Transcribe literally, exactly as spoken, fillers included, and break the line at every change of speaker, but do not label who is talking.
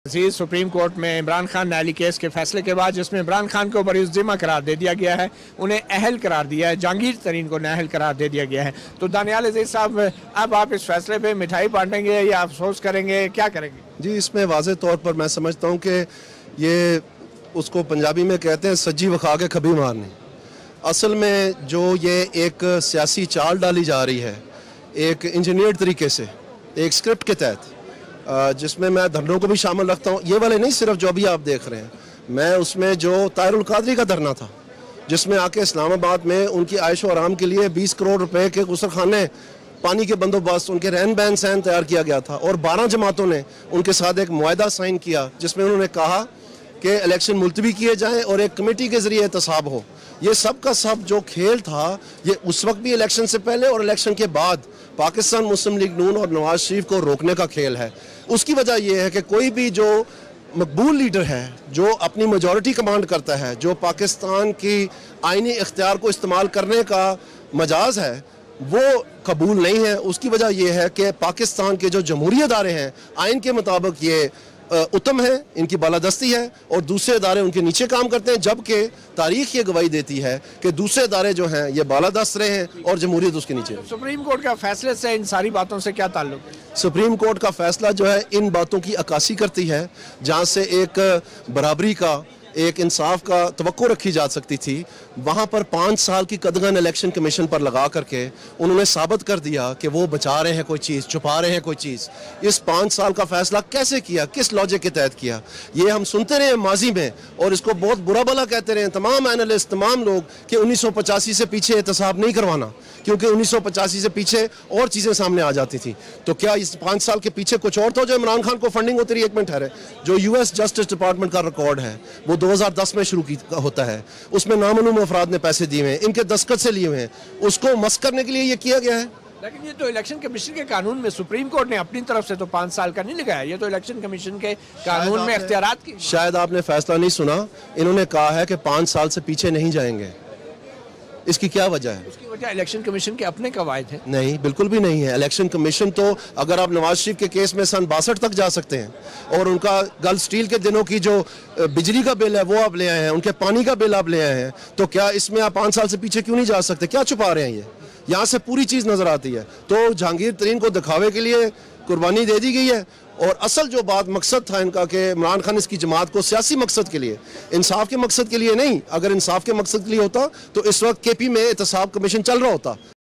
जी supreme court में इमरान खान नाली case के फैसले के बाद जिसमें इमरान खान को बरी जिम्मा करार दे दिया गया है, उन्हें अहल करार दिया है, जहांगीर तरीन को नाअहल करार दे दिया गया है। तो दानियाल अजीज साहब, अब आप इस फैसले पे मिठाई बांटेंगे या अफसोस करेंगे, क्या करेंगे?
जी, इसमें वाज़े तौर पर मैं समझता हूँ कि ये उसको पंजाबी में कहते हैं सज्जी वखा के खबी मारनी। असल में जो ये एक सियासी चाल डाली जा रही है, एक इंजीनियर तरीके से, एक स्क्रिप्ट के तहत, जिसमें मैं धरनों को भी शामिल रखता हूँ, ये वाले नहीं सिर्फ जो अभी आप देख रहे हैं, मैं उसमें जो ताहिरुल कादरी का धरना था, जिसमें आके इस्लामाबाद में उनकी आयश व आराम के लिए बीस करोड़ रुपए के गुस्ल खाने, पानी के बंदोबस्त, उनके रहन बहन सहन तैयार किया गया था और बारह जमातों ने उनके साथ एक मुआहदा साइन किया जिसमें उन्होंने कहा कि इलेक्शन मुलतवी किए जाएँ और एक कमेटी के ज़रिए एहतसाब हो। ये सब का सब जो खेल था, ये उस वक्त भी इलेक्शन से पहले और इलेक्शन के बाद पाकिस्तान मुस्लिम लीग नून और नवाज शरीफ को रोकने का खेल है। उसकी वजह यह है कि कोई भी जो मकबूल लीडर है, जो अपनी मेजॉरिटी कमांड करता है, जो पाकिस्तान की आईनी इख्तियार को इस्तेमाल करने का मजाज है, वो कबूल नहीं है। उसकी वजह यह है कि पाकिस्तान के जो जमहूरी अदारे हैं, आइन के मुताबिक ये उत्तम है, इनकी बालादस्ती है और दूसरे अदारे उनके नीचे काम करते हैं, जबकि तारीख ये गवाही देती है कि दूसरे अदारे जो हैं ये बालादस्त रहे हैं और जमहूरियत उसके नीचे।
सुप्रीम कोर्ट का फैसले से इन सारी बातों से क्या ताल्लुक है?
सुप्रीम कोर्ट का फैसला जो है इन बातों की अक्कासी करती है, जहाँ से एक बराबरी का, एक इंसाफ का तवक्को रखी जा सकती थी, वहाँ पर पाँच साल की कदगन इलेक्शन कमीशन पर लगा करके उन्होंने साबित कर दिया कि वो बचा रहे हैं कोई चीज़, छुपा रहे हैं कोई चीज़। इस पाँच साल का फैसला कैसे किया, किस लॉजिक के तहत किया, ये हम सुनते रहे माजी में और इसको बहुत बुरा भला कहते रहे तमाम एनालिस्ट, तमाम लोग कि उन्नीस सौ पचासी से पीछे एहतसाब नहीं करवाना, क्योंकि उन्नीस सौ पचासी से पीछे और चीज़ें सामने आ जाती थी। तो क्या इस पाँच साल के पीछे कुछ और था जो इमरान खान को फंडिंग होती रही? एक मिनट ठहरे, जो यूएस जस्टिस डिपार्टमेंट का रिकॉर्ड है वो दो हज़ार दस में शुरू की होता है, उसमें नामालूम अफराद ने पैसे दिए हैं, इनके दस्तखत से लिए हुए हैं, उसको मस्क करने के लिए ये किया गया है।
लेकिन ये तो इलेक्शन कमीशन के कानून में सुप्रीम कोर्ट ने अपनी तरफ से तो पाँच साल का नहीं लगाया, ये तो इलेक्शन कमीशन के कानून में इख्तियारात की।
शायद आपने फैसला नहीं सुना, इन्होंने कहा है कि पाँच साल से पीछे नहीं जाएंगे। इसकी क्या वजह है?
उसकी वजह इलेक्शन कमीशन के अपने कवायद है।
नहीं, बिल्कुल भी नहीं है। इलेक्शन कमीशन तो, अगर आप नवाज शरीफ के केस में सन बासठ तक जा सकते हैं और उनका गल्फ स्टील के दिनों की जो बिजली का बिल है वो आप ले आए हैं, उनके पानी का बिल आप ले आए हैं, तो क्या इसमें आप पाँच साल से पीछे क्यों नहीं जा सकते? क्या छुपा रहे हैं? ये यहाँ से पूरी चीज़ नजर आती है। तो जहांगीर तरीन को दिखावे के लिए कुर्बानी दे दी गई है और असल जो बात मकसद था इनका कि इमरान खान इसकी जमात को सियासी मकसद के लिए, इंसाफ के मकसद के लिए नहीं, अगर इंसाफ के मकसद के लिए होता तो इस वक्त के पी में एहतसाब कमीशन चल रहा होता।